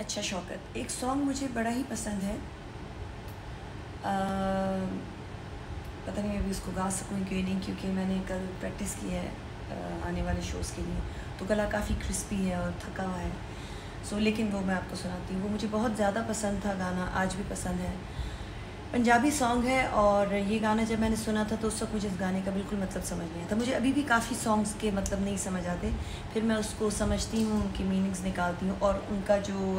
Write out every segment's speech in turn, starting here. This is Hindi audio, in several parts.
अच्छा शौकत, एक सॉन्ग मुझे बड़ा ही पसंद है। पता नहीं अभी उसको गा सकूँ कि नहीं, क्योंकि मैंने कल प्रैक्टिस की है आने वाले शोज़ के लिए, तो गला काफ़ी क्रिस्पी है और थका हुआ है। लेकिन वो मैं आपको सुनाती हूँ। वो मुझे बहुत ज़्यादा पसंद था गाना, आज भी पसंद है। पंजाबी सॉन्ग है और ये गाना जब मैंने सुना था तो उस वक्त मुझे इस गाने का बिल्कुल मतलब समझ नहीं आता। मुझे अभी भी काफ़ी सॉन्ग्स के मतलब नहीं समझ आते, फिर मैं उसको समझती हूँ, उनकी मीनिंग्स निकालती हूँ और उनका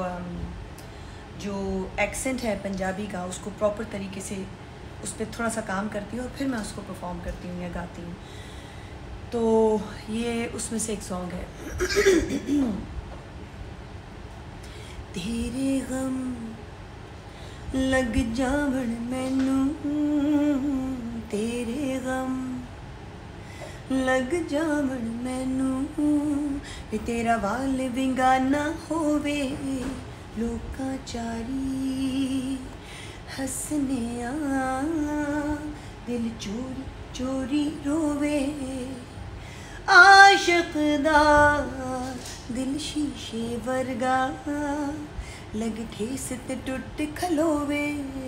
जो एक्सेंट है पंजाबी का, उसको प्रॉपर तरीके से उस पर थोड़ा सा काम करती हूँ और फिर मैं उसको परफॉर्म करती हूँ या गाती हूँ। तो ये उसमें से एक सॉन्ग है। तेरे गम लग जावण मैनू, तेरे गम लग जावण मैनू, वे तेरा वाल विंगा ना होवे, लोकां चारी हसने दिल चोरी चोरी रोवे, आशिक दा दिल शीशे वर्गा, लग ठेस ते टुट खलोवे।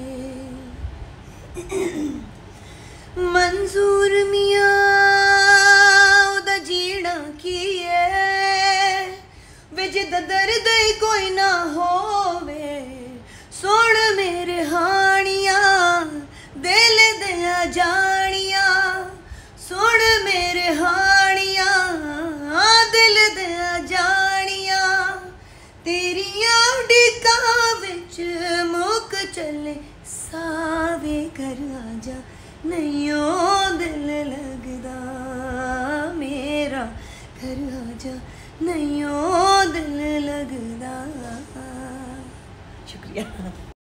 मंजूर मियां ओदा जीना की है, विच दर्द कोई ना होवे, सुन मेरे हानिया दिल दिया जानिया, सुन मेरे हानिया दिल दिया जानिया, तेरिया डिका विच मुक चले सावे, घर आजा नहीं ओ दिल लगदा मेरा, घर आजा नहीं ओ दिल लगदा। शुक्रिया।